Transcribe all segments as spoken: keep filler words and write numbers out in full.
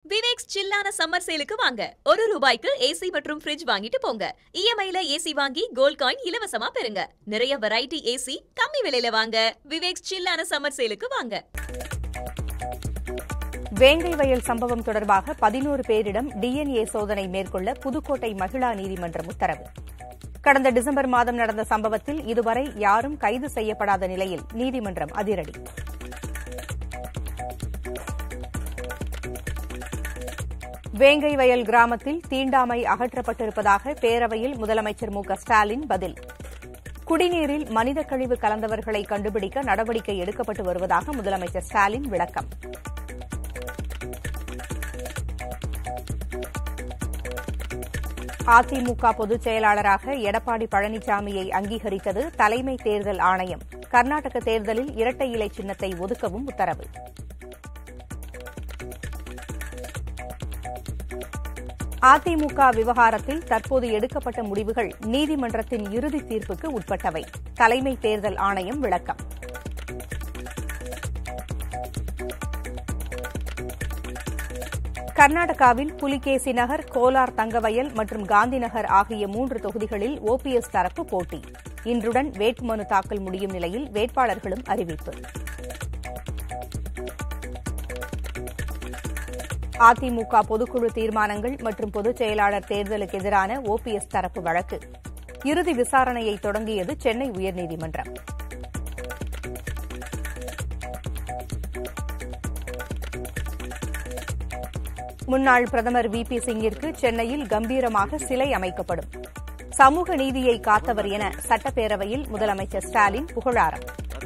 Viveks Chillana Summer Sale ku vaanga. ஒரு ரூபாய்க்கு A C matrum fridge வாங்கிட்டு போங்க. E M I la A C vaangi gold coin illavasama perunga. Neraya variety A C kammi velaila vaanga. Viveks Chillana Summer Sale ku vaanga. வேங்கை வயல் சம்பவம் தொடர்பாக பதினோரு பேரிடம் D N A சோதனை மேற்கொள்ள புதுக்கோட்டை மகிழா நீதிமன்றம் உத்தரவு. கடந்த டிசம்பர் மாதம் நடந்த சம்பவத்தில் இதுவரை யாரும் கைது செய்யப்படாத நிலையில் நீதிமன்றம் அதிரடி. வேங்கை வயல் கிராமத்தில் தீண்டாமை அகற்றப்பட்டிருப்பதாக பேரவையில் முதலமைச்சர் மு க ஸ்டாலின் பதில். குடிநீரில் மனித கழிவு கலந்தவர்களை கண்டுபிடிக்க நடவடிக்கை எடுக்கப்பட்டு வருவதாக முதலமைச்சர் ஸ்டாலின் விளக்கம். அதிமுக பொதுச் செயலாளராக எடப்பாடி பழனிசாமியை அங்கீகரித்தது தலைமை தேர்தல் ஆணையம். கர்நாடக தேர்தலில் இரட்டை இலை சின்னத்தை ஒதுக்கவும் உத்தரவு. அதிமுக விவகாரத்தில் தற்போது எடுக்கப்பட்ட முடிவுகள் நீதிமன்றத்தின் இறுதி தீர்ப்புக்கு உட்பட்டவை. தலைமை தேர்தல் ஆணையம் விளக்கம். கர்நாடகாவில் புலிகேசி நகர், கோலார் தங்கவயல் மற்றும் காந்திநகர் ஆகிய மூன்று தொகுதிகளில் ஓ பி எஸ் தரப்பு போட்டி. இன்றுடன் வேட்புமனு தாக்கல் முடியும் நிலையில் வேட்பாளர்களும் அறிவிப்பு. அதிமுக பொதுக்குழு தீர்மானங்கள் மற்றும் பொதுச் செயலாளர் தேர்தலுக்கு எதிரான ஓ பி எஸ் தரப்பு வழக்கு இறுதி விசாரணையை தொடங்கியது சென்னை உயர்நீதிமன்றம். முன்னாள் பிரதமர் வி பி சிங்கிற்கு சென்னையில் கம்பீரமாக சிலை அமைக்கப்படும். சமூக நீதியை காத்தவர் என சட்டப்பேரவையில் முதலமைச்சர் ஸ்டாலின் புகழாரம்.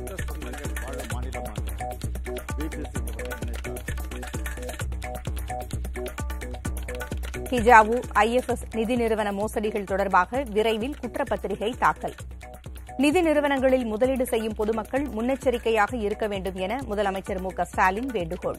ஹிஜாவு ஐ எஃப் எஸ் நிதி நிறுவன மோசடிகள் தொடர்பாக விரைவில் குற்றப்பத்திரிகை தாக்கல். நிதி நிறுவனங்களில் முதலீடு செய்யும் பொதுமக்கள் முன்னெச்சரிக்கையாக இருக்க வேண்டும் என முதலமைச்சர் மு க ஸ்டாலின் வேண்டுகோள்.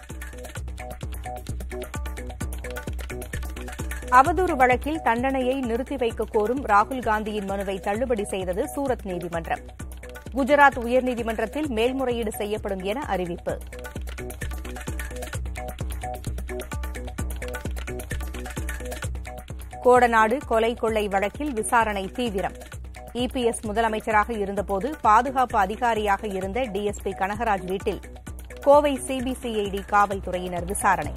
அவதூறு வழக்கில் தண்டனையை நிறுத்தி வைக்க கோரும் ராகுல் காந்தியின் மனுவை தள்ளுபடி செய்தது சூரத் நீதிமன்றம். குஜராத் உயர்நீதிமன்றத்தில் மேல்முறையீடு செய்யப்படும் என அறிவிப்பு. கோடநாடு கொலை கொள்ளை வழக்கில் விசாரணை தீவிரம். இ பி எஸ் முதலமைச்சராக இருந்தபோது பாதுகாப்பு அதிகாரியாக இருந்த டி எஸ் பி கனகராஜ் வீட்டில் Kovai C B C I D காவல்துறையினர் விசாரணை.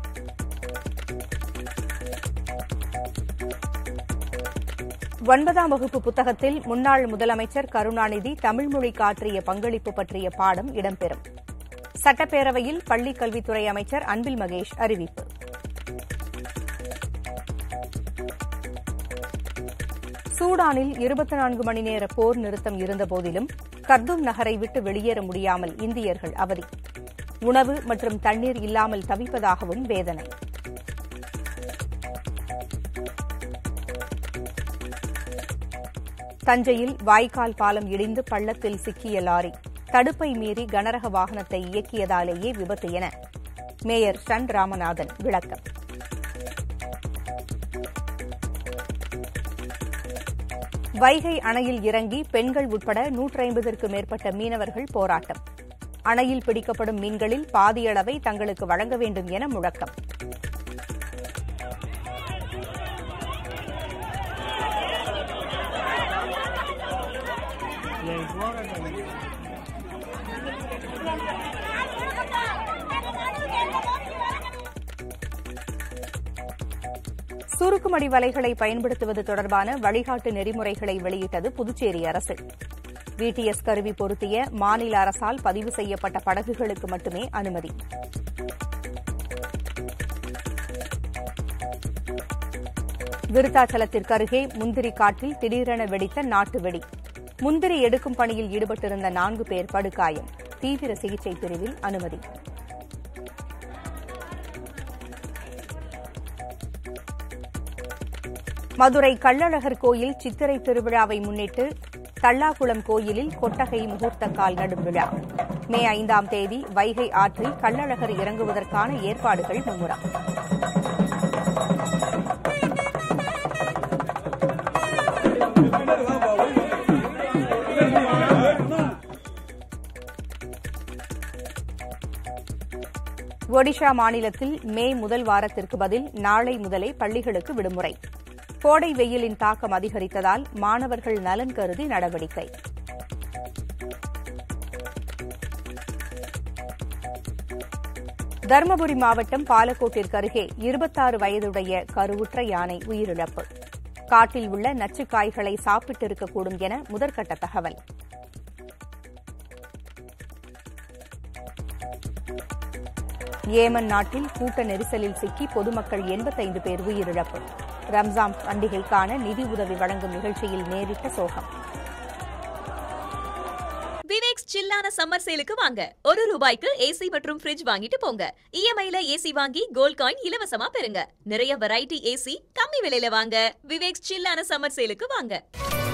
ஒன்பதாம் வகுப்பு புத்தகத்தில் முன்னாள் முதலமைச்சர் கருணாநிதி தமிழ் மொழிக்கு ஆற்றிய பங்களிப்பு பற்றிய பாடம் இடம்பெறும். சட்டப்பேரவையில் பள்ளிக் கல்வித்துறை அமைச்சர் அன்பில் மகேஷ் அறிவிப்பு. சூடானில் இருபத்தி நான்கு மணி நேர போர் நிறுத்தம் இருந்தபோதிலும் கர்தும் நகரை விட்டு வெளியேற முடியாமல் இந்தியர்கள் அவதி. உணவு மற்றும் தண்ணீர் இல்லாமல் தவிப்பதாகவும் வேதனை. தஞ்சையில் வாய்க்கால் பாலம் இடிந்து பள்ளத்தில் சிக்கிய லாரி தடுப்பை மீறி கனரக வாகனத்தை இயக்கியதாலேயே விபத்து என மேயர் சண் ராமநாதன் விளக்கம். வைகை அணையில் இறங்கி பெண்கள் உட்பட நூற்றி ஐம்பதற்கு மேற்பட்ட மீனவர்கள் போராட்டம். அணையில் பிடிக்கப்படும் மீன்களில் பாதியளவை தங்களுக்கு வழங்க வேண்டும் என முழக்கம். சுருக்குமடி வலைகளை பயன்படுத்துவது தொடர்பான வழிகாட்டு நெறிமுறைகளை வெளியிட்டது புதுச்சேரி அரசு. வி டி எஸ் கருவி பொருத்திய மாநில அரசால் பதிவு செய்யப்பட்ட படகுகளுக்கு மட்டுமே அனுமதி. விருத்தாச்சலத்திற்கருகே முந்திரி காட்டில் திடீரென வெடித்த நாட்டு வெடி. முந்திரி எடுக்கும் பணியில் ஈடுபட்டிருந்த நான்கு பேர் படுகாயம். தீவிர சிகிச்சை பிரிவில் அனுமதி. மதுரை கள்ளழகர் கோயில் சித்திரை திருவிழாவை முன்னிட்டு தல்லாகுளம் கோயிலில் கொட்டகை முகூர்த்த கால் நடும் விழா. மே ஐந்தாம் தேதி வைகை ஆற்றில் கள்ளழகர் இறங்குவதற்கான ஏற்பாடுகள் மும்முரம். ஒடிஷா மாநிலத்தில் மே முதல் வாரத்திற்கு பதில் நாளை முதலே பள்ளிகளுக்கு விடுமுறை. கோடை வெயிலின் தாக்கம் அதிகரித்ததால் மாணவர்கள் நலன் கருதி நடவடிக்கை. தருமபுரி மாவட்டம் பாலக்கோட்டிற்கு அருகே இருபத்தாறு வயதுடைய கருவுற்ற யானை உயிரிழப்பு. காட்டில் உள்ள நச்சுக்காய்களை சாப்பிட்டிருக்கக்கூடும் என முதற்கட்ட தகவல். ஏமன் நாட்டில் கூட்ட நெரிசலில் சிக்கி பொதுமக்கள் எண்பத்தைந்து பேர் உயிரிழப்பு. ரம்ஜான் பண்டிகைக்கான நிதி உதவி வழங்கும் நிகழ்ச்சியில் நேரிட்ட சோகம். விவேக்ஸ் சில்லான சம்மர் சேலுக்கு வாங்க. ஒரு ரூபாய்க்கு ஏசி மற்றும் ஃப்ரிட்ஜ் வாங்கிட்டு போங்க. இஎம்ஐ ல ஏசி வாங்கி கோல்ட் காயின் இலவசமா பெறுங்க. நிறைய வெரைட்டி ஏசி கம்மி விலையில வாங்க. விவேக்ஸ் சில்லான சம்மர் சேலுக்கு வாங்க.